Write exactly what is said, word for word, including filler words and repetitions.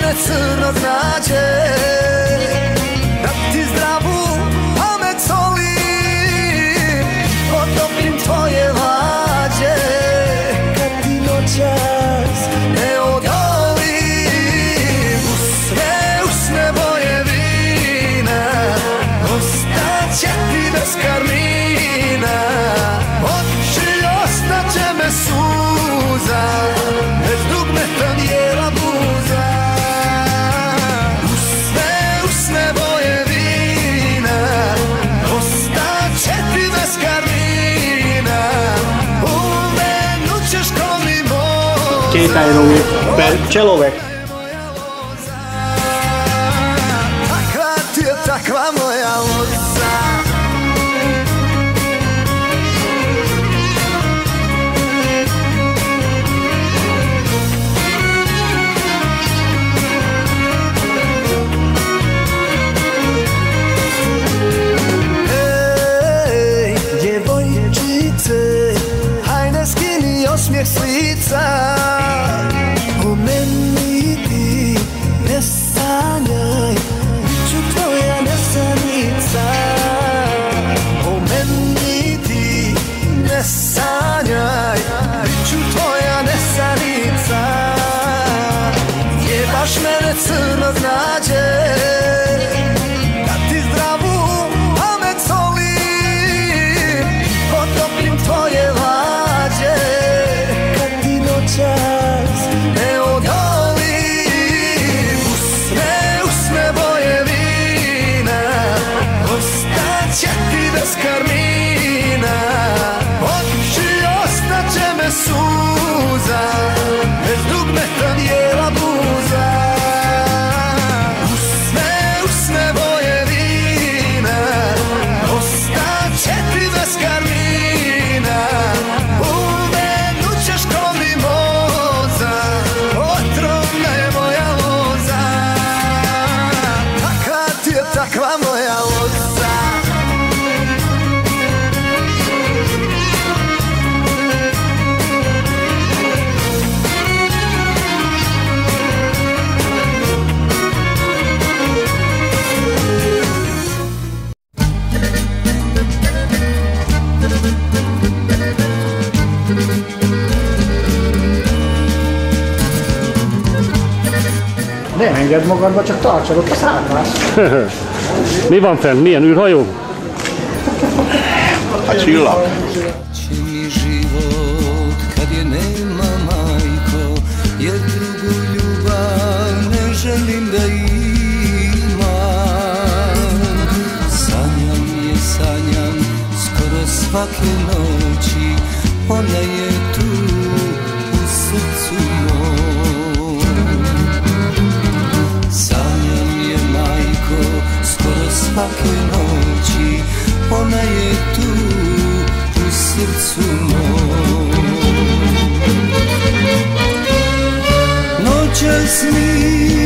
mene crno nađe, da ti zdravu pamet solim, potopim tvoje lađe. Kad ti noćas ne odolim, usne, usne boje vina, ostaće ti bez karmina, oči ostaće me suza, bez dugmeta bijela buza. Usne, usne boje vina, ostaće ti bez karmina, umenut ćeš ko mimoza. Kétájról per cselovek. Takva ti je takva moja loza. Ej, djevojčice, hajde skini osmijeh s lica. O meni ti ne sanjaj, bit ću tvoja nesanica. O meni ti ne sanjaj, bit ću tvoja nesanica. Jebaš mene crnog nađe, da ti zdravu pamet solim, potopim tvoje lađe. Kad ti noćas ne odolim, usne, usne boje vina, ostaće ti bez karmina, oči ostaće me suza, bez dugmeta bijela buza. Usne, usne boje vina, ostaće ti bez karmina, umenut ćeš ko mimoza, otrovna je moja loza. Takva ti je takva moja loza. Ne engedd magadba, csak tartsad ott a szárnyast. Mi van fenn? Milyen űrhajó? A čilak. Mi život kad je nema majko, jer drugu ljubav ne želim da imam. Sanjam je, sanjam skoro svake noći, ona je tu u srcu mom. Sanjam je, majko, skoro svake noći, ona je tu u srcu mom. Noćas mi